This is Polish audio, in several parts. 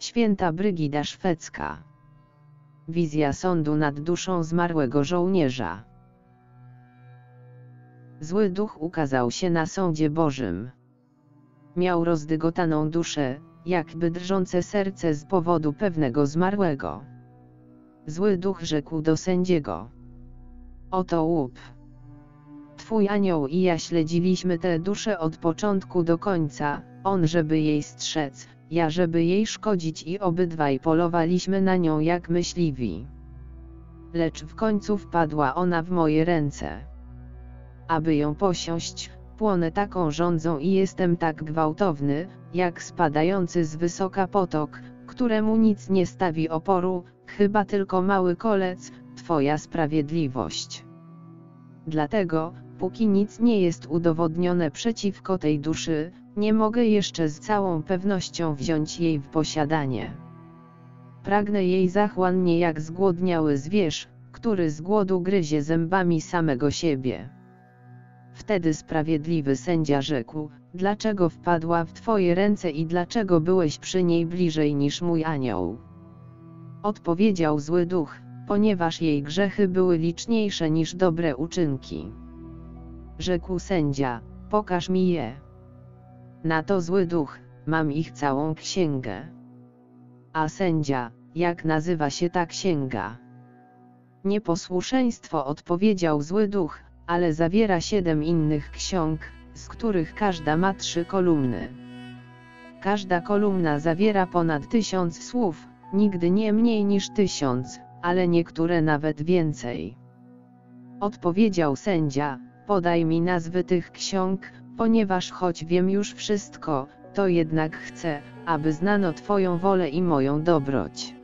Święta Brygida Szwedzka. Wizja sądu nad duszą zmarłego żołnierza. Zły duch ukazał się na sądzie Bożym. Miał rozdygotaną duszę, jakby drżące serce z powodu pewnego zmarłego. Zły duch rzekł do sędziego: oto łup. Twój anioł i ja śledziliśmy tę duszę od początku do końca, on żeby jej strzec, ja żeby jej szkodzić i obydwaj polowaliśmy na nią jak myśliwi. Lecz w końcu wpadła ona w moje ręce. Aby ją posiąść, płonę taką żądzą i jestem tak gwałtowny, jak spadający z wysoka potok, któremu nic nie stawi oporu, chyba tylko mały kolec, Twoja sprawiedliwość. Dlatego, póki nic nie jest udowodnione przeciwko tej duszy, nie mogę jeszcze z całą pewnością wziąć jej w posiadanie. Pragnę jej zachłannie jak zgłodniały zwierz, który z głodu gryzie zębami samego siebie. Wtedy sprawiedliwy sędzia rzekł: dlaczego wpadła w Twoje ręce i dlaczego byłeś przy niej bliżej niż mój anioł? Odpowiedział zły duch: ponieważ jej grzechy były liczniejsze niż dobre uczynki. Rzekł sędzia: pokaż mi je. Na to zły duch: mam ich całą księgę. A sędzia: jak nazywa się ta księga? Nieposłuszeństwo, odpowiedział zły duch, ale zawiera 7 innych ksiąg, z których każda ma 3 kolumny. Każda kolumna zawiera ponad 1000 słów, nigdy nie mniej niż 1000, ale niektóre nawet więcej. Odpowiedział sędzia: podaj mi nazwy tych ksiąg, ponieważ choć wiem już wszystko, to jednak chcę, aby znano Twoją wolę i moją dobroć.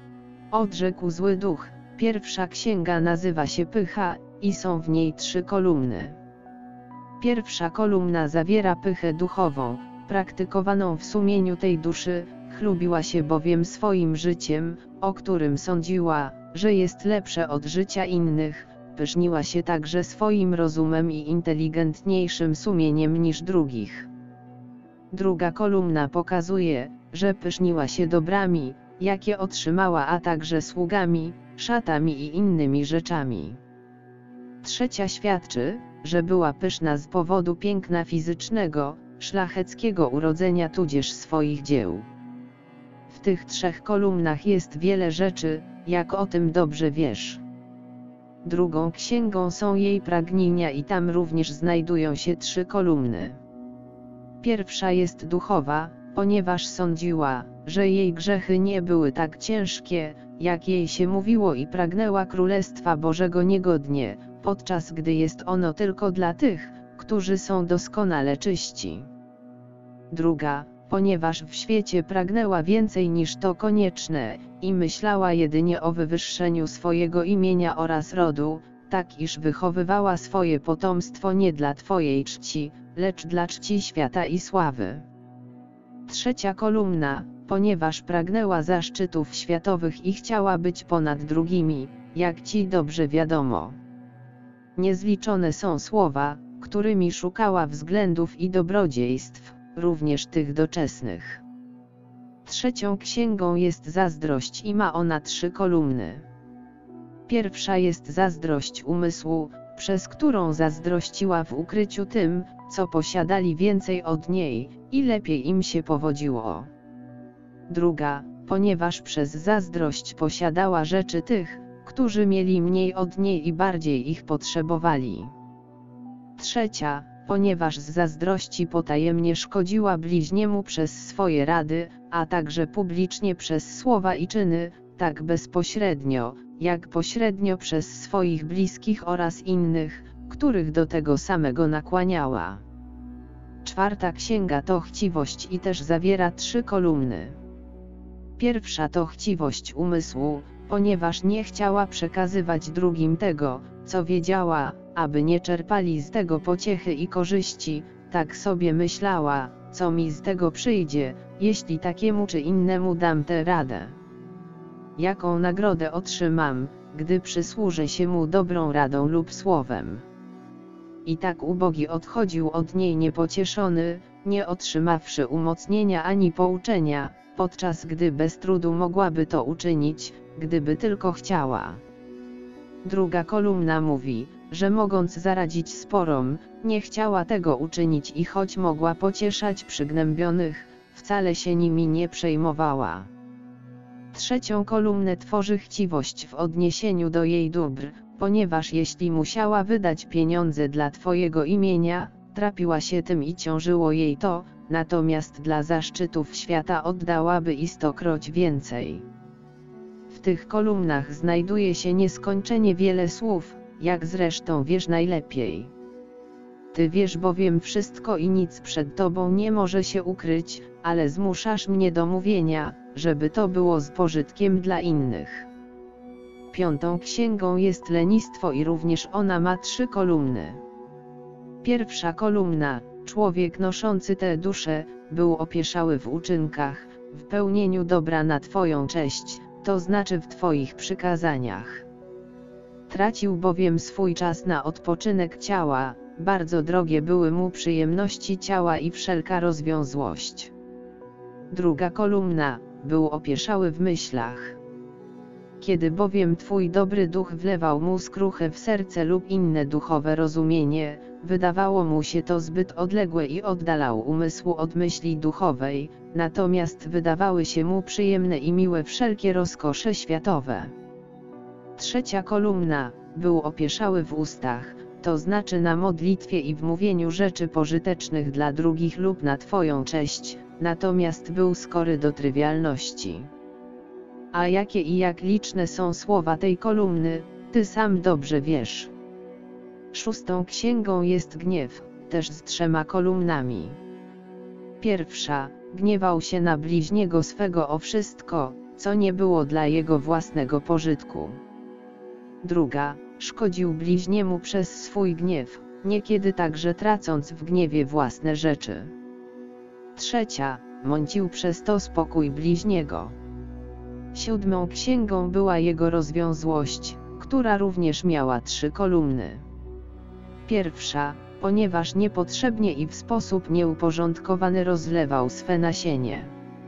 Odrzekł zły duch: pierwsza księga nazywa się Pycha, i są w niej 3 kolumny. Pierwsza kolumna zawiera pychę duchową, praktykowaną w sumieniu tej duszy, chlubiła się bowiem swoim życiem, o którym sądziła, że jest lepsze od życia innych, pyszniła się także swoim rozumem i inteligentniejszym sumieniem niż drugich. Druga kolumna pokazuje, że pyszniła się dobrami, jakie otrzymała, a także sługami, szatami i innymi rzeczami. Trzecia świadczy, że była pyszna z powodu piękna fizycznego, szlacheckiego urodzenia tudzież swoich dzieł. W tych 3 kolumnach jest wiele rzeczy, jak o tym dobrze wiesz. Drugą księgą są jej pragnienia i tam również znajdują się 3 kolumny. Pierwsza jest duchowa, ponieważ sądziła, że jej grzechy nie były tak ciężkie, jak jej się mówiło, i pragnęła Królestwa Bożego niegodnie, podczas gdy jest ono tylko dla tych, którzy są doskonale czyści. Druga, ponieważ w świecie pragnęła więcej niż to konieczne, i myślała jedynie o wywyższeniu swojego imienia oraz rodu, tak iż wychowywała swoje potomstwo nie dla Twojej czci, lecz dla czci świata i sławy. Trzecia kolumna, ponieważ pragnęła zaszczytów światowych i chciała być ponad drugimi, jak Ci dobrze wiadomo. Niezliczone są słowa, którymi szukała względów i dobrodziejstw, również tych doczesnych. Trzecią księgą jest zazdrość i ma ona 3 kolumny. Pierwsza jest zazdrość umysłu, przez którą zazdrościła w ukryciu tym, co posiadali więcej od niej, i lepiej im się powodziło. Druga, ponieważ przez zazdrość posiadała rzeczy tych, którzy mieli mniej od niej i bardziej ich potrzebowali. Trzecia, ponieważ z zazdrości potajemnie szkodziła bliźniemu przez swoje rady, a także publicznie przez słowa i czyny, tak bezpośrednio, jak pośrednio przez swoich bliskich oraz innych, których do tego samego nakłaniała. Czwarta księga to chciwość i też zawiera 3 kolumny. Pierwsza to chciwość umysłu, ponieważ nie chciała przekazywać drugim tego, co wiedziała, aby nie czerpali z tego pociechy i korzyści, tak sobie myślała, co mi z tego przyjdzie, jeśli takiemu czy innemu dam tę radę. Jaką nagrodę otrzymam, gdy przysłużę się mu dobrą radą lub słowem. I tak ubogi odchodził od niej niepocieszony, nie otrzymawszy umocnienia ani pouczenia, podczas gdy bez trudu mogłaby to uczynić, gdyby tylko chciała. Druga kolumna mówi, że mogąc zaradzić sporom, nie chciała tego uczynić i choć mogła pocieszać przygnębionych, wcale się nimi nie przejmowała. Trzecią kolumnę tworzy chciwość w odniesieniu do jej dóbr, ponieważ jeśli musiała wydać pieniądze dla Twojego imienia, trapiła się tym i ciążyło jej to, natomiast dla zaszczytów świata oddałaby i 100-kroć więcej. W tych kolumnach znajduje się nieskończenie wiele słów, jak zresztą wiesz najlepiej. Ty wiesz bowiem wszystko i nic przed Tobą nie może się ukryć, ale zmuszasz mnie do mówienia, żeby to było z pożytkiem dla innych. Piątą księgą jest lenistwo i również ona ma 3 kolumny. Pierwsza kolumna, człowiek noszący tę duszę, był opieszały w uczynkach, w pełnieniu dobra na Twoją cześć, to znaczy w Twoich przykazaniach. Tracił bowiem swój czas na odpoczynek ciała, bardzo drogie były mu przyjemności ciała i wszelka rozwiązłość. Druga kolumna, był opieszały w myślach. Kiedy bowiem Twój dobry duch wlewał mu skruchę w serce lub inne duchowe rozumienie, wydawało mu się to zbyt odległe i oddalał umysłu od myśli duchowej, natomiast wydawały się mu przyjemne i miłe wszelkie rozkosze światowe. Trzecia kolumna, był opieszały w ustach, to znaczy na modlitwie i w mówieniu rzeczy pożytecznych dla drugich lub na Twoją cześć, natomiast był skory do trywialności. A jakie i jak liczne są słowa tej kolumny, Ty sam dobrze wiesz. Szóstą księgą jest gniew, też z 3 kolumnami. Pierwsza, gniewał się na bliźniego swego o wszystko, co nie było dla jego własnego pożytku. Druga, szkodził bliźniemu przez swój gniew, niekiedy także tracąc w gniewie własne rzeczy. Trzecia, mącił przez to spokój bliźniego. Siódmą księgą była jego rozwiązłość, która również miała 3 kolumny. Pierwsza, ponieważ niepotrzebnie i w sposób nieuporządkowany rozlewał swe nasienie.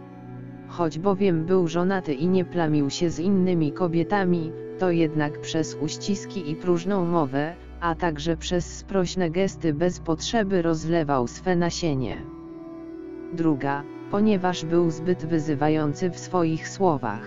Choć bowiem był żonaty i nie plamił się z innymi kobietami, to jednak przez uściski i próżną mowę, a także przez sprośne gesty bez potrzeby rozlewał swe nasienie. Druga, ponieważ był zbyt wyzywający w swoich słowach.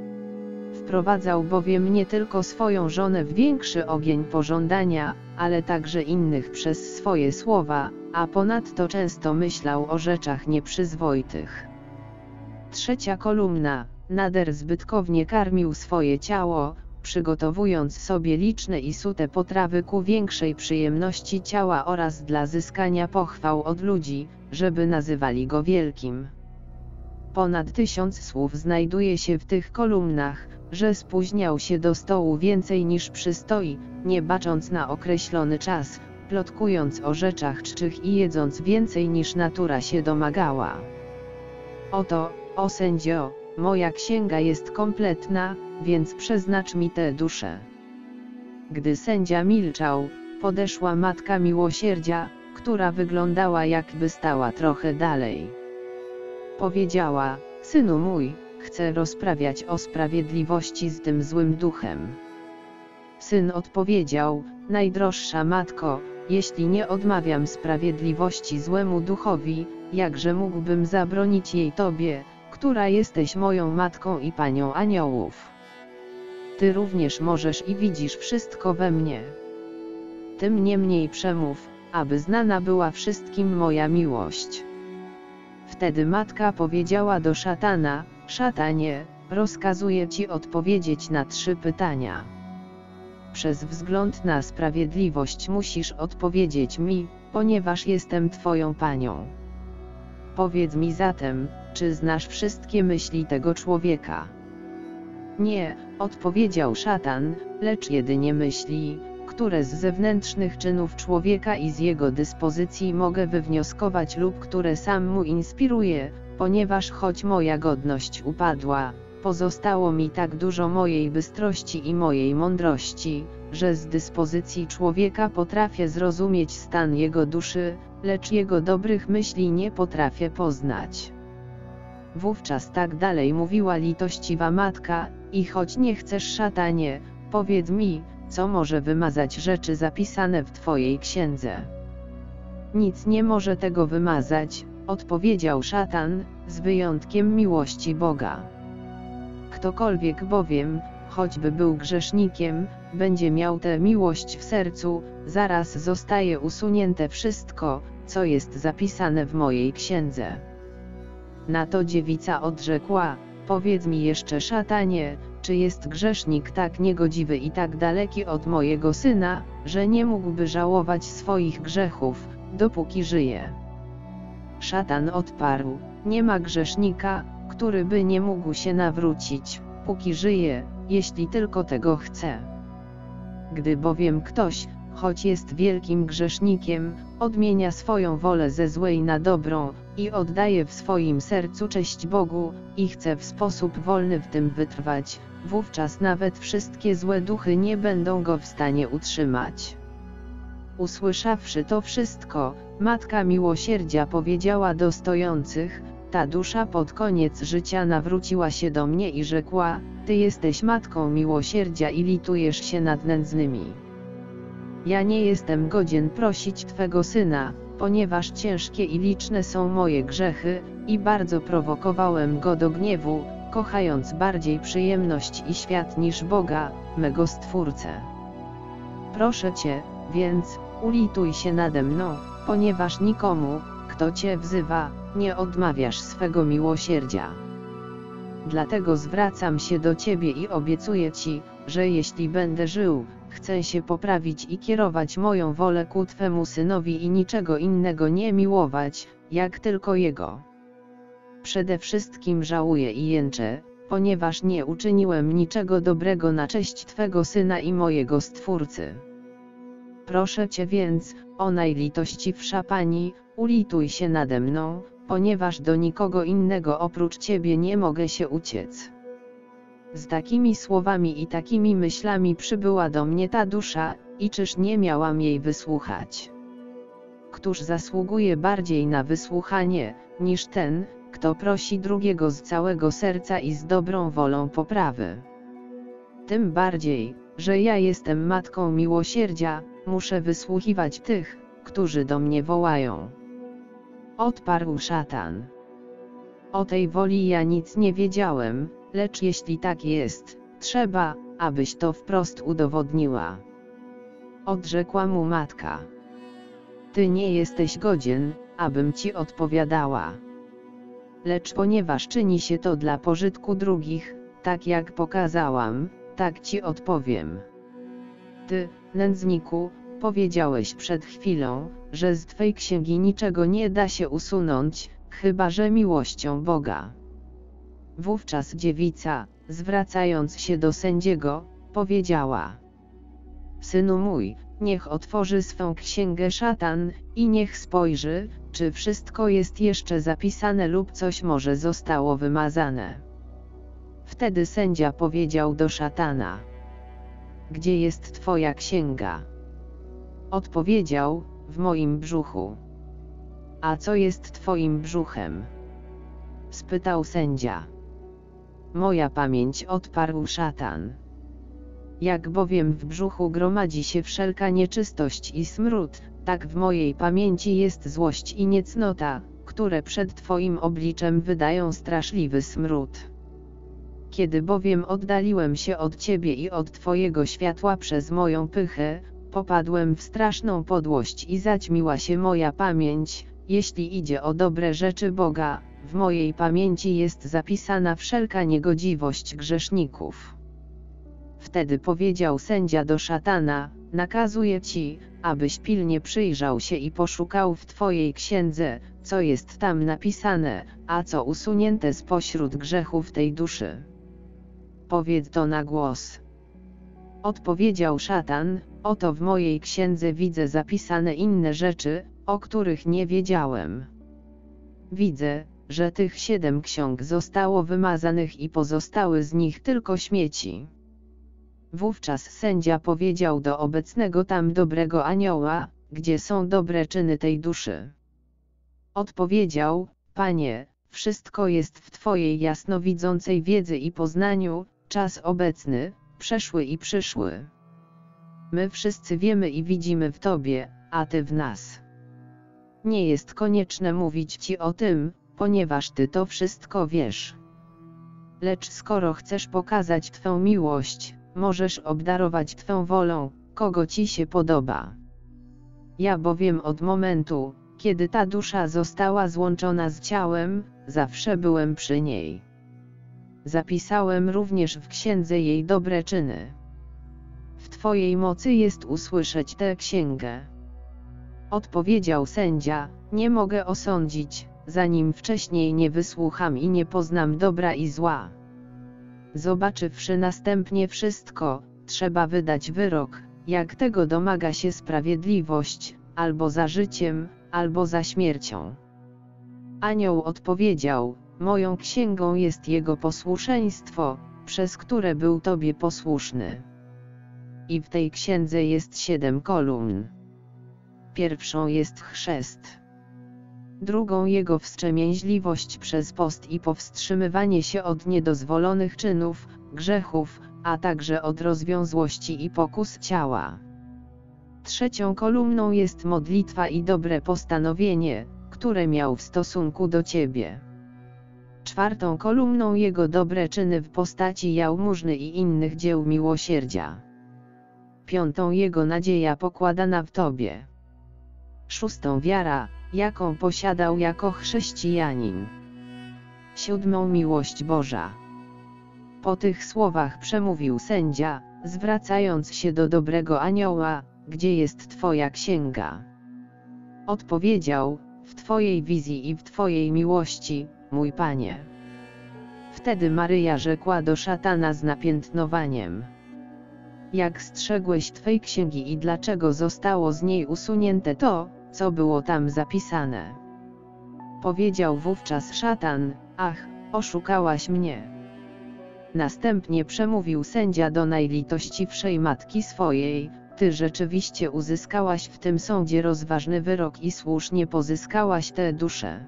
Wprowadzał bowiem nie tylko swoją żonę w większy ogień pożądania, ale także innych przez swoje słowa, a ponadto często myślał o rzeczach nieprzyzwoitych. Trzecia kolumna, nader zbytkownie karmił swoje ciało, przygotowując sobie liczne i sute potrawy ku większej przyjemności ciała oraz dla zyskania pochwał od ludzi, żeby nazywali go wielkim. Ponad 1000 słów znajduje się w tych kolumnach, że spóźniał się do stołu więcej niż przystoi, nie bacząc na określony czas, plotkując o rzeczach czczych i jedząc więcej niż natura się domagała. Oto, o sędzio, moja księga jest kompletna, więc przeznacz mi tę duszę. Gdy sędzia milczał, podeszła matka miłosierdzia, która wyglądała jakby stała trochę dalej. Powiedziała: synu mój, chcę rozprawiać o sprawiedliwości z tym złym duchem. Syn odpowiedział: najdroższa matko, jeśli nie odmawiam sprawiedliwości złemu duchowi, jakże mógłbym zabronić jej Tobie, która jesteś moją matką i panią aniołów. Ty również możesz i widzisz wszystko we mnie. Tym niemniej przemów, aby znana była wszystkim moja miłość. Wtedy matka powiedziała do szatana: szatanie, rozkazuję ci odpowiedzieć na 3 pytania. Przez wzgląd na sprawiedliwość musisz odpowiedzieć mi, ponieważ jestem twoją panią. Powiedz mi zatem, czy znasz wszystkie myśli tego człowieka? Nie, odpowiedział szatan, lecz jedynie myśli, które z zewnętrznych czynów człowieka i z jego dyspozycji mogę wywnioskować lub które sam mu inspiruje, ponieważ choć moja godność upadła, pozostało mi tak dużo mojej bystrości i mojej mądrości, że z dyspozycji człowieka potrafię zrozumieć stan jego duszy, lecz jego dobrych myśli nie potrafię poznać. Wówczas tak dalej mówiła litościwa matka: i choć nie chcesz, szatanie, powiedz mi, co może wymazać rzeczy zapisane w twojej księdze. Nic nie może tego wymazać, odpowiedział szatan, z wyjątkiem miłości Boga. Ktokolwiek bowiem, choćby był grzesznikiem, będzie miał tę miłość w sercu, zaraz zostaje usunięte wszystko, co jest zapisane w mojej księdze. Na to dziewica odrzekła: powiedz mi jeszcze, szatanie, czy jest grzesznik tak niegodziwy i tak daleki od mojego syna, że nie mógłby żałować swoich grzechów, dopóki żyje? Szatan odparł: nie ma grzesznika, który by nie mógł się nawrócić, póki żyje, jeśli tylko tego chce. Gdy bowiem ktoś, choć jest wielkim grzesznikiem, odmienia swoją wolę ze złej na dobrą, i oddaje w swoim sercu cześć Bogu, i chce w sposób wolny w tym wytrwać, wówczas nawet wszystkie złe duchy nie będą go w stanie utrzymać. Usłyszawszy to wszystko, Matka Miłosierdzia powiedziała do stojących: ta dusza pod koniec życia nawróciła się do mnie i rzekła: ty jesteś Matką Miłosierdzia i litujesz się nad nędznymi. Ja nie jestem godzien prosić Twego Syna, ponieważ ciężkie i liczne są moje grzechy, i bardzo prowokowałem Go do gniewu, kochając bardziej przyjemność i świat niż Boga, mego Stwórcę. Proszę Cię, więc, ulituj się nade mną, ponieważ nikomu, kto Cię wzywa, nie odmawiasz swego miłosierdzia. Dlatego zwracam się do Ciebie i obiecuję Ci, że jeśli będę żył, chcę się poprawić i kierować moją wolę ku Twemu Synowi i niczego innego nie miłować, jak tylko Jego. Przede wszystkim żałuję i jęczę, ponieważ nie uczyniłem niczego dobrego na cześć Twego Syna i mojego Stwórcy. Proszę Cię więc, o najlitościwsza Pani, ulituj się nade mną, ponieważ do nikogo innego oprócz Ciebie nie mogę się uciec. Z takimi słowami i takimi myślami przybyła do mnie ta dusza, i czyż nie miałam jej wysłuchać? Któż zasługuje bardziej na wysłuchanie, niż ten, kto prosi drugiego z całego serca i z dobrą wolą poprawy? Tym bardziej, że ja jestem Matką Miłosierdzia, muszę wysłuchiwać tych, którzy do mnie wołają. Odparł szatan. O tej woli ja nic nie wiedziałem, lecz jeśli tak jest, trzeba, abyś to wprost udowodniła. Odrzekła mu matka. Ty nie jesteś godzien, abym ci odpowiadała. Lecz ponieważ czyni się to dla pożytku drugich, tak jak pokazałam, tak ci odpowiem. Ty, nędzniku, powiedziałeś przed chwilą, że z twej księgi niczego nie da się usunąć, chyba że miłością Boga. Wówczas dziewica, zwracając się do sędziego, powiedziała: synu mój, niech otworzy swą księgę szatan, i niech spojrzy, czy wszystko jest jeszcze zapisane lub coś może zostało wymazane. Wtedy sędzia powiedział do szatana: gdzie jest twoja księga? Odpowiedział: w moim brzuchu. A co jest twoim brzuchem? Spytał sędzia. Moja pamięć, odparł szatan. Jak bowiem w brzuchu gromadzi się wszelka nieczystość i smród, tak w mojej pamięci jest złość i niecnota, które przed Twoim obliczem wydają straszliwy smród. Kiedy bowiem oddaliłem się od Ciebie i od Twojego światła przez moją pychę, popadłem w straszną podłość i zaćmiła się moja pamięć. Jeśli idzie o dobre rzeczy Boga, w mojej pamięci jest zapisana wszelka niegodziwość grzeszników. Wtedy powiedział sędzia do szatana: nakazuję ci, abyś pilnie przyjrzał się i poszukał w twojej księdze, co jest tam napisane, a co usunięte spośród grzechów tej duszy. Powiedz to na głos. Odpowiedział szatan: oto w mojej księdze widzę zapisane inne rzeczy, o których nie wiedziałem. Widzę, że tych 7 ksiąg zostało wymazanych i pozostały z nich tylko śmieci. Wówczas sędzia powiedział do obecnego tam dobrego anioła: gdzie są dobre czyny tej duszy? Odpowiedział: Panie, w Wszystko jest w Twojej jasnowidzącej wiedzy i poznaniu, czas obecny, przeszły i przyszły. My wszyscy wiemy i widzimy w Tobie, a Ty w nas. Nie jest konieczne mówić Ci o tym, ponieważ Ty to wszystko wiesz. Lecz skoro chcesz pokazać Twą miłość, możesz obdarować Twą wolą, kogo Ci się podoba. Ja bowiem od momentu, kiedy ta dusza została złączona z ciałem, zawsze byłem przy niej. Zapisałem również w księdze jej dobre czyny. W Twojej mocy jest usłyszeć tę księgę. Odpowiedział sędzia, nie mogę osądzić, zanim wcześniej nie wysłucham i nie poznam dobra i zła. Zobaczywszy następnie wszystko, trzeba wydać wyrok, jak tego domaga się sprawiedliwość, albo za życiem, albo za śmiercią. Anioł odpowiedział, moją księgą jest jego posłuszeństwo, przez które był Tobie posłuszny. I w tej księdze jest 7 kolumn. Pierwszą jest chrzest. Drugą jego wstrzemięźliwość przez post i powstrzymywanie się od niedozwolonych czynów, grzechów, a także od rozwiązłości i pokus ciała. Trzecią kolumną jest modlitwa i dobre postanowienie, które miał w stosunku do Ciebie. Czwartą kolumną jego dobre czyny w postaci jałmużny i innych dzieł miłosierdzia. Piątą jego nadzieja pokładana w Tobie. Szóstą wiara, jaką posiadał jako chrześcijanin. Siódmą miłość Boża. Po tych słowach przemówił sędzia, zwracając się do dobrego anioła, gdzie jest Twoja księga? Odpowiedział, w Twojej wizji i w Twojej miłości, mój Panie. Wtedy Maryja rzekła do szatana z napiętnowaniem. Jak strzegłeś Twej księgi i dlaczego zostało z niej usunięte to, co było tam zapisane? Powiedział wówczas szatan, ach, oszukałaś mnie. Następnie przemówił sędzia do najlitościwszej matki swojej, Ty rzeczywiście uzyskałaś w tym sądzie rozważny wyrok i słusznie pozyskałaś tę duszę.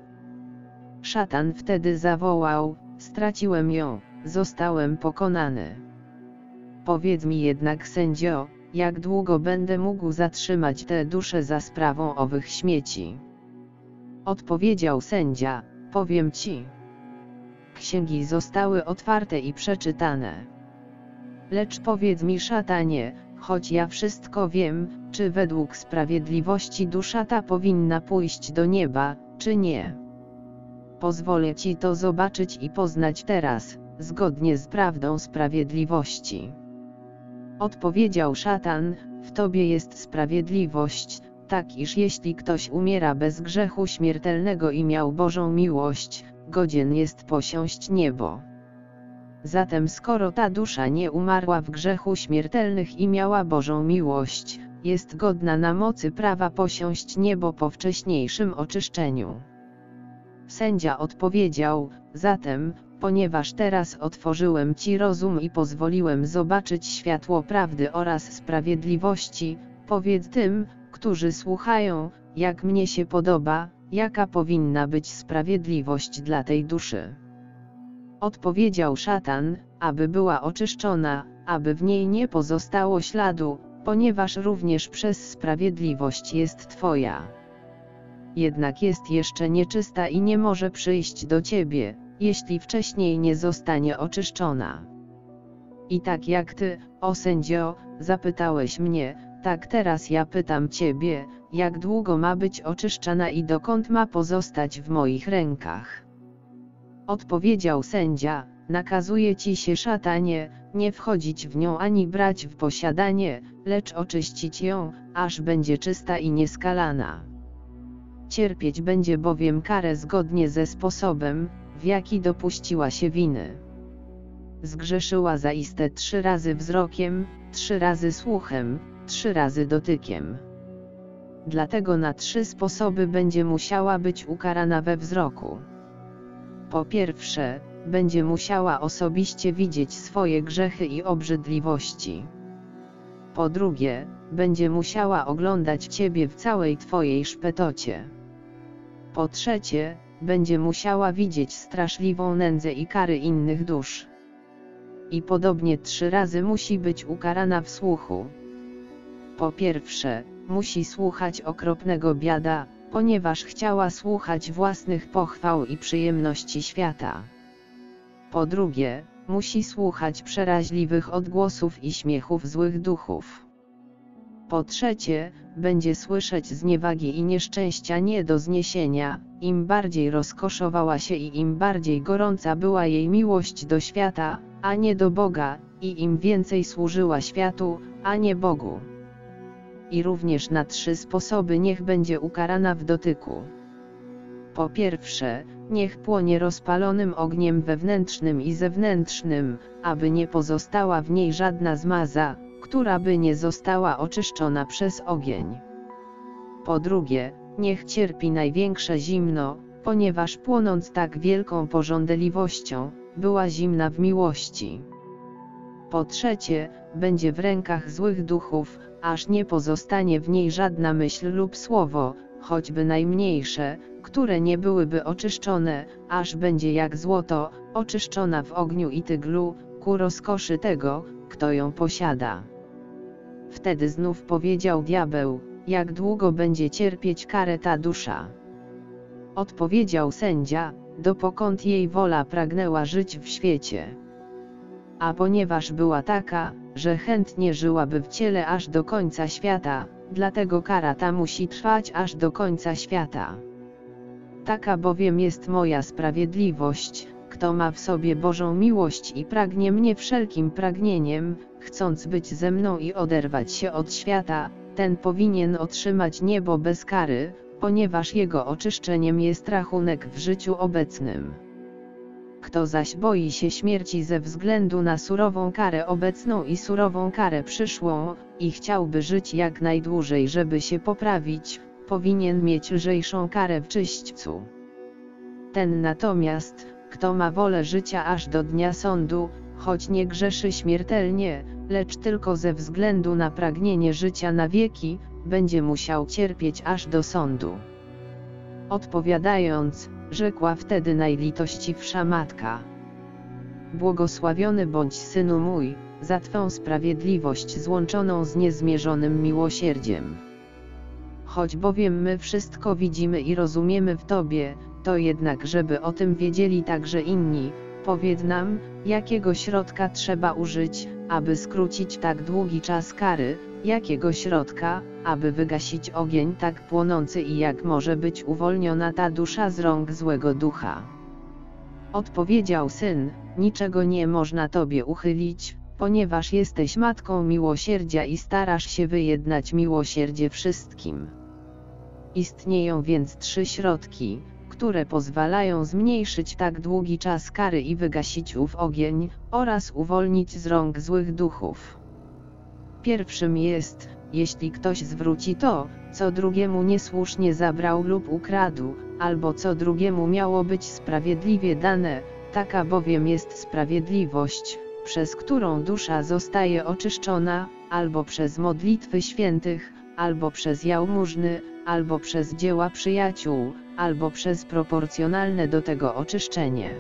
Szatan wtedy zawołał, straciłem ją, zostałem pokonany. Powiedz mi jednak sędzio, jak długo będę mógł zatrzymać tę duszę za sprawą owych śmieci? Odpowiedział sędzia, powiem Ci. Księgi zostały otwarte i przeczytane. Lecz powiedz mi szatanie, choć ja wszystko wiem, czy według sprawiedliwości dusza ta powinna pójść do nieba, czy nie? Pozwolę Ci to zobaczyć i poznać teraz, zgodnie z prawdą sprawiedliwości. Odpowiedział szatan, w Tobie jest sprawiedliwość, tak iż jeśli ktoś umiera bez grzechu śmiertelnego i miał Bożą miłość, godzien jest posiąść niebo. Zatem skoro ta dusza nie umarła w grzechu śmiertelnych i miała Bożą miłość, jest godna na mocy prawa posiąść niebo po wcześniejszym oczyszczeniu. Sędzia odpowiedział, zatem, ponieważ teraz otworzyłem Ci rozum i pozwoliłem zobaczyć światło prawdy oraz sprawiedliwości, powiedz tym, którzy słuchają, jak mnie się podoba, jaka powinna być sprawiedliwość dla tej duszy. Odpowiedział szatan, aby była oczyszczona, aby w niej nie pozostało śladu, ponieważ również przez sprawiedliwość jest Twoja. Jednak jest jeszcze nieczysta i nie może przyjść do Ciebie, jeśli wcześniej nie zostanie oczyszczona. I tak jak Ty, o sędzio, zapytałeś mnie, tak teraz ja pytam Ciebie, jak długo ma być oczyszczana i dokąd ma pozostać w moich rękach? Odpowiedział sędzia, nakazuje Ci się szatanie, nie wchodzić w nią ani brać w posiadanie, lecz oczyścić ją, aż będzie czysta i nieskalana. Cierpieć będzie bowiem karę zgodnie ze sposobem, w jaki dopuściła się winy. Zgrzeszyła zaiste 3 razy wzrokiem, 3 razy słuchem, 3 razy dotykiem. Dlatego na 3 sposoby będzie musiała być ukarana we wzroku. Po pierwsze, będzie musiała osobiście widzieć swoje grzechy i obrzydliwości. Po drugie, będzie musiała oglądać Ciebie w całej Twojej szpetocie. Po trzecie, będzie musiała widzieć straszliwą nędzę i kary innych dusz. I podobnie 3 razy musi być ukarana w słuchu. Po pierwsze, musi słuchać okropnego biada, ponieważ chciała słuchać własnych pochwał i przyjemności świata. Po drugie, musi słuchać przeraźliwych odgłosów i śmiechów złych duchów. Po trzecie, będzie słyszeć zniewagi i nieszczęścia nie do zniesienia, im bardziej rozkoszowała się i im bardziej gorąca była jej miłość do świata, a nie do Boga, i im więcej służyła światu, a nie Bogu. I również na 3 sposoby niech będzie ukarana w dotyku. Po pierwsze, niech płonie rozpalonym ogniem wewnętrznym i zewnętrznym, aby nie pozostała w niej żadna zmaza, która by nie została oczyszczona przez ogień. Po drugie, niech cierpi największe zimno, ponieważ płonąc tak wielką pożądliwością, była zimna w miłości. Po trzecie, będzie w rękach złych duchów, aż nie pozostanie w niej żadna myśl lub słowo, choćby najmniejsze, które nie byłyby oczyszczone, aż będzie jak złoto, oczyszczona w ogniu i tyglu, ku rozkoszy tego, kto ją posiada. Wtedy znów powiedział diabeł: jak długo będzie cierpieć karę ta dusza? Odpowiedział sędzia: dopokąd jej wola pragnęła żyć w świecie. A ponieważ była taka, że chętnie żyłaby w ciele aż do końca świata, dlatego kara ta musi trwać aż do końca świata. Taka bowiem jest moja sprawiedliwość, kto ma w sobie Bożą miłość i pragnie mnie wszelkim pragnieniem, chcąc być ze mną i oderwać się od świata, ten powinien otrzymać niebo bez kary, ponieważ jego oczyszczeniem jest rachunek w życiu obecnym. Kto zaś boi się śmierci ze względu na surową karę obecną i surową karę przyszłą, i chciałby żyć jak najdłużej, żeby się poprawić, powinien mieć lżejszą karę w czyśćcu. Ten natomiast, kto ma wolę życia aż do dnia sądu, choć nie grzeszy śmiertelnie, lecz tylko ze względu na pragnienie życia na wieki, będzie musiał cierpieć aż do sądu. Odpowiadając, rzekła wtedy najlitościwsza matka: błogosławiony bądź, synu mój, za Twą sprawiedliwość złączoną z niezmierzonym miłosierdziem. Choć bowiem my wszystko widzimy i rozumiemy w Tobie, to jednak żeby o tym wiedzieli także inni, powiedz nam, jakiego środka trzeba użyć, aby skrócić tak długi czas kary, jakiego środka, aby wygasić ogień tak płonący i jak może być uwolniona ta dusza z rąk złego ducha. Odpowiedział syn: niczego nie można Tobie uchylić, ponieważ jesteś matką miłosierdzia i starasz się wyjednać miłosierdzie wszystkim. Istnieją więc 3 środki, które pozwalają zmniejszyć tak długi czas kary i wygasić ów ogień, oraz uwolnić z rąk złych duchów. Pierwszym jest, jeśli ktoś zwróci to, co drugiemu niesłusznie zabrał lub ukradł, albo co drugiemu miało być sprawiedliwie dane, taka bowiem jest sprawiedliwość, przez którą dusza zostaje oczyszczona, albo przez modlitwy świętych, albo przez jałmużny, albo przez dzieła przyjaciół, albo przez proporcjonalne do tego oczyszczenie.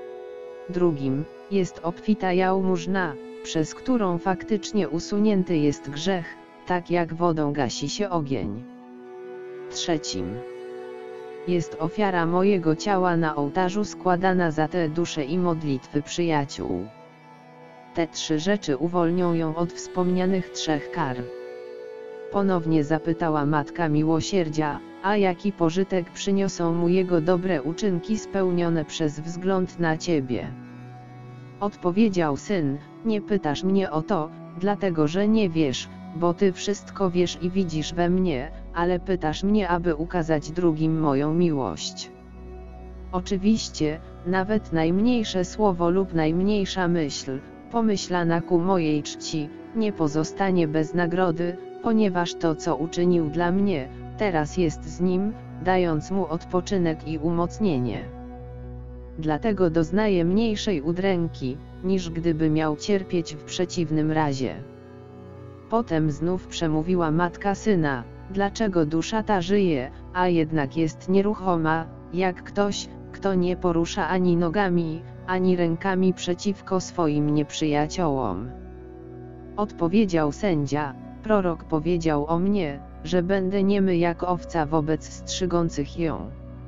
Drugim jest obfita jałmużna, przez którą faktycznie usunięty jest grzech, tak jak wodą gasi się ogień. Trzecim jest ofiara mojego ciała na ołtarzu składana za tę duszę i modlitwy przyjaciół. Te 3 rzeczy uwolnią ją od wspomnianych 3 kar. Ponownie zapytała matka miłosierdzia: a jaki pożytek przyniosą mu jego dobre uczynki spełnione przez wzgląd na Ciebie? Odpowiedział syn: nie pytasz mnie o to, dlatego że nie wiesz, bo Ty wszystko wiesz i widzisz we mnie, ale pytasz mnie, aby ukazać drugim moją miłość. Oczywiście, nawet najmniejsze słowo lub najmniejsza myśl, pomyślana ku mojej czci, nie pozostanie bez nagrody, ponieważ to, co uczynił dla mnie, teraz jest z nim, dając mu odpoczynek i umocnienie. Dlatego doznaje mniejszej udręki, niż gdyby miał cierpieć w przeciwnym razie. Potem znów przemówiła matka syna: dlaczego dusza ta żyje, a jednak jest nieruchoma, jak ktoś, kto nie porusza ani nogami, ani rękami przeciwko swoim nieprzyjaciołom. Odpowiedział sędzia: prorok powiedział o mnie, że będę niemy jak owca wobec strzygących ją.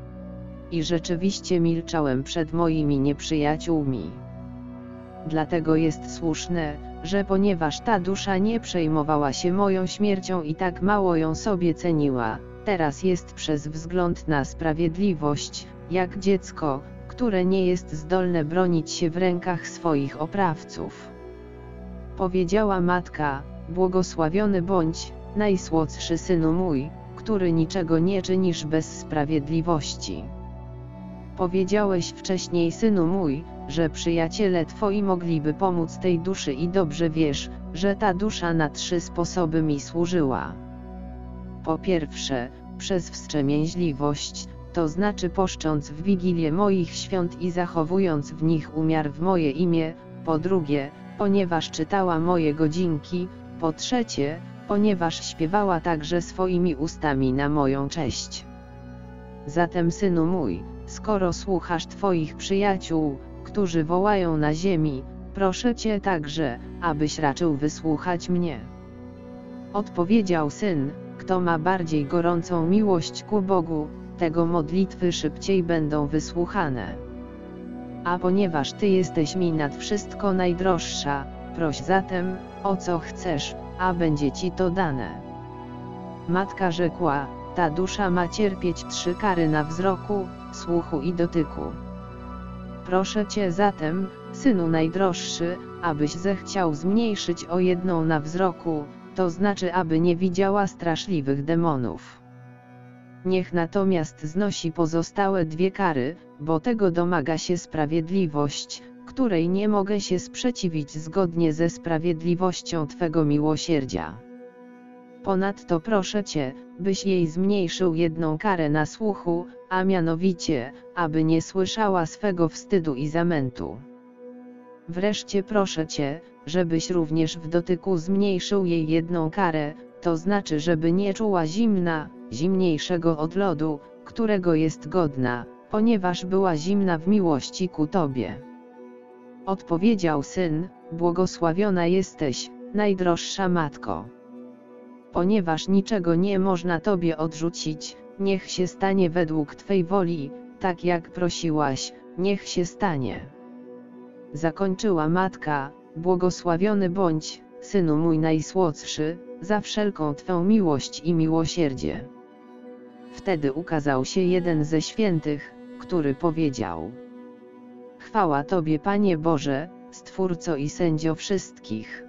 I rzeczywiście milczałem przed moimi nieprzyjaciółmi. Dlatego jest słuszne, że ponieważ ta dusza nie przejmowała się moją śmiercią i tak mało ją sobie ceniła, teraz jest przez wzgląd na sprawiedliwość, jak dziecko, które nie jest zdolne bronić się w rękach swoich oprawców. Powiedziała matka: błogosławiony bądź, najsłodszy synu mój, który niczego nie czynisz bez sprawiedliwości. Powiedziałeś wcześniej, synu mój, że przyjaciele twoi mogliby pomóc tej duszy i dobrze wiesz, że ta dusza na 3 sposoby mi służyła. Po pierwsze, przez wstrzemięźliwość, to znaczy poszcząc w Wigilię moich świąt i zachowując w nich umiar w moje imię, po drugie, ponieważ czytała moje godzinki, po trzecie, ponieważ śpiewała także swoimi ustami na moją cześć. Zatem, synu mój, skoro słuchasz twoich przyjaciół, którzy wołają na ziemi, proszę cię także, abyś raczył wysłuchać mnie. Odpowiedział syn: kto ma bardziej gorącą miłość ku Bogu, tego modlitwy szybciej będą wysłuchane. A ponieważ ty jesteś mi nad wszystko najdroższa, proś zatem, o co chcesz, a będzie ci to dane. Matka rzekła: ta dusza ma cierpieć 3 kary na wzroku, słuchu i dotyku. Proszę cię zatem, synu najdroższy, abyś zechciał zmniejszyć o 1 na wzroku, to znaczy aby nie widziała straszliwych demonów. Niech natomiast znosi pozostałe 2 kary, bo tego domaga się sprawiedliwość, której nie mogę się sprzeciwić zgodnie ze sprawiedliwością twego miłosierdzia. Ponadto proszę cię, byś jej zmniejszył 1 karę na słuchu, a mianowicie, aby nie słyszała swego wstydu i zamętu. Wreszcie proszę cię, żebyś również w dotyku zmniejszył jej 1 karę, to znaczy żeby nie czuła zimna, zimniejszego od lodu, którego jest godna, ponieważ była zimna w miłości ku tobie. Odpowiedział syn: błogosławiona jesteś, najdroższa matko. Ponieważ niczego nie można tobie odrzucić, niech się stanie według twej woli, tak jak prosiłaś, niech się stanie. Zakończyła matka: błogosławiony bądź, synu mój najsłodszy, za wszelką twą miłość i miłosierdzie. Wtedy ukazał się jeden ze świętych, który powiedział: chwała Tobie, Panie Boże, Stwórco i Sędzio wszystkich.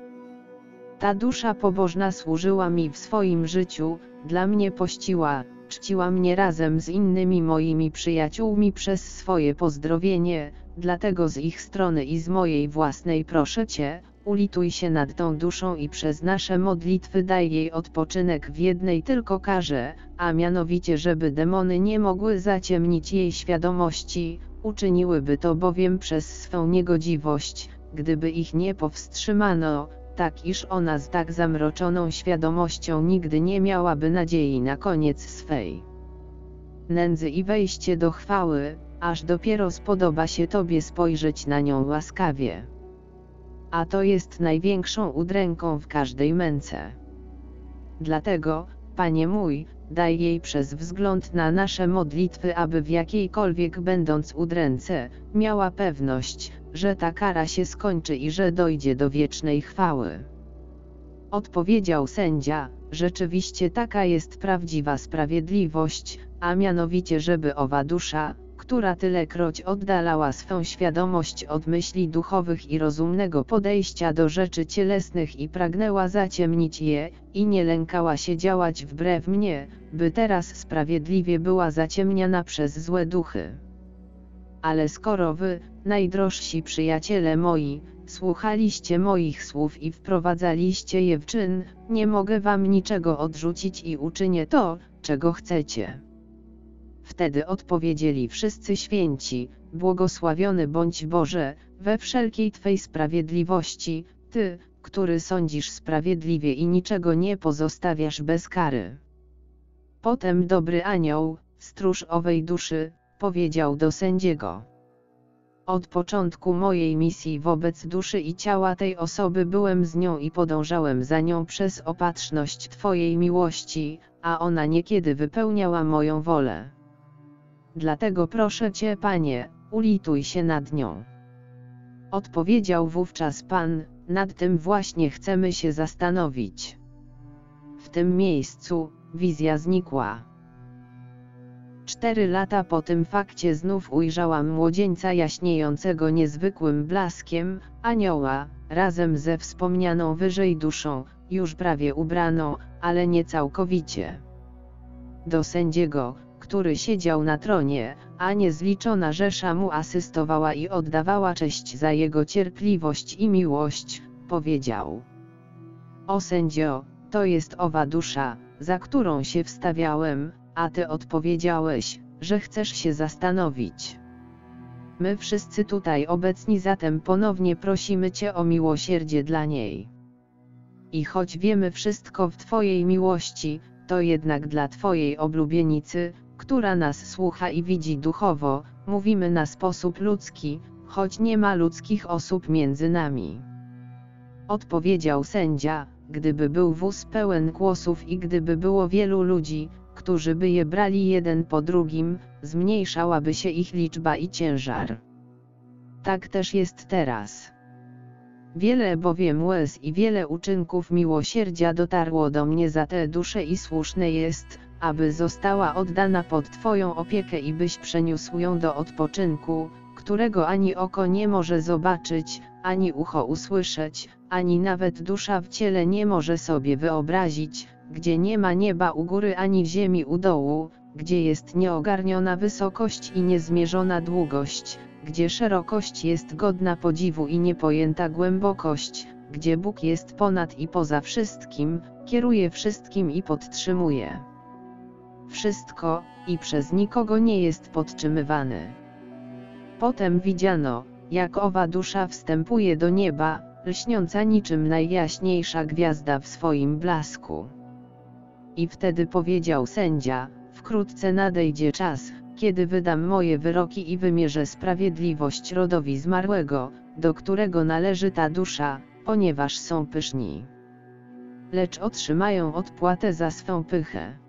Ta dusza pobożna służyła mi w swoim życiu, dla mnie pościła, czciła mnie razem z innymi moimi przyjaciółmi przez swoje pozdrowienie, dlatego z ich strony i z mojej własnej proszę Cię, ulituj się nad tą duszą i przez nasze modlitwy daj jej odpoczynek w jednej tylko karze, a mianowicie żeby demony nie mogły zaciemnić jej świadomości, uczyniłyby to bowiem przez swą niegodziwość, gdyby ich nie powstrzymano, tak iż ona z tak zamroczoną świadomością nigdy nie miałaby nadziei na koniec swej nędzy i wejście do chwały, aż dopiero spodoba się Tobie spojrzeć na nią łaskawie. A to jest największą udręką w każdej męce. Dlatego, Panie mój, daj jej przez wzgląd na nasze modlitwy, aby w jakiejkolwiek będąc udręce, miała pewność, że ta kara się skończy i że dojdzie do wiecznej chwały. Odpowiedział sędzia: rzeczywiście taka jest prawdziwa sprawiedliwość, a mianowicie żeby owa dusza, która tylekroć oddalała swą świadomość od myśli duchowych i rozumnego podejścia do rzeczy cielesnych i pragnęła zaciemnić je, i nie lękała się działać wbrew mnie, by teraz sprawiedliwie była zaciemniana przez złe duchy. Ale skoro wy, najdrożsi przyjaciele moi, słuchaliście moich słów i wprowadzaliście je w czyn, nie mogę wam niczego odrzucić i uczynię to, czego chcecie. Wtedy odpowiedzieli wszyscy święci: błogosławiony bądź Boże, we wszelkiej Twej sprawiedliwości, Ty, który sądzisz sprawiedliwie i niczego nie pozostawiasz bez kary. Potem dobry anioł, stróż owej duszy, powiedział do sędziego. Od początku mojej misji wobec duszy i ciała tej osoby byłem z nią i podążałem za nią przez opatrzność Twojej miłości, a ona niekiedy wypełniała moją wolę. Dlatego proszę Cię, Panie, ulituj się nad nią. Odpowiedział wówczas Pan, nad tym właśnie chcemy się zastanowić. W tym miejscu wizja znikła. 4 lata po tym fakcie znów ujrzałam młodzieńca jaśniejącego niezwykłym blaskiem, anioła, razem ze wspomnianą wyżej duszą, już prawie ubraną, ale nie całkowicie. Do sędziego, który siedział na tronie, a niezliczona rzesza mu asystowała i oddawała cześć za jego cierpliwość i miłość, powiedział: O sędzio, to jest owa dusza, za którą się wstawiałem, a ty odpowiedziałeś, że chcesz się zastanowić. My wszyscy tutaj obecni zatem ponownie prosimy Cię o miłosierdzie dla niej. I choć wiemy wszystko w Twojej miłości, to jednak dla Twojej oblubienicy, która nas słucha i widzi duchowo, mówimy na sposób ludzki, choć nie ma ludzkich osób między nami. Odpowiedział sędzia: gdyby był wóz pełen kłosów i gdyby było wielu ludzi, którzy by je brali jeden po drugim, zmniejszałaby się ich liczba i ciężar. Tak też jest teraz. Wiele bowiem łez i wiele uczynków miłosierdzia dotarło do mnie za tę duszę i słuszne jest, aby została oddana pod Twoją opiekę i byś przeniósł ją do odpoczynku, którego ani oko nie może zobaczyć, ani ucho usłyszeć, ani nawet dusza w ciele nie może sobie wyobrazić, gdzie nie ma nieba u góry ani ziemi u dołu, gdzie jest nieogarniona wysokość i niezmierzona długość, gdzie szerokość jest godna podziwu i niepojęta głębokość, gdzie Bóg jest ponad i poza wszystkim, kieruje wszystkim i podtrzymuje wszystko, i przez nikogo nie jest podtrzymywany. Potem widziano, jak owa dusza wstępuje do nieba, lśniąca niczym najjaśniejsza gwiazda w swoim blasku. I wtedy powiedział sędzia: wkrótce nadejdzie czas, kiedy wydam moje wyroki i wymierzę sprawiedliwość rodowi zmarłego, do którego należy ta dusza, ponieważ są pyszni. Lecz otrzymają odpłatę za swą pychę.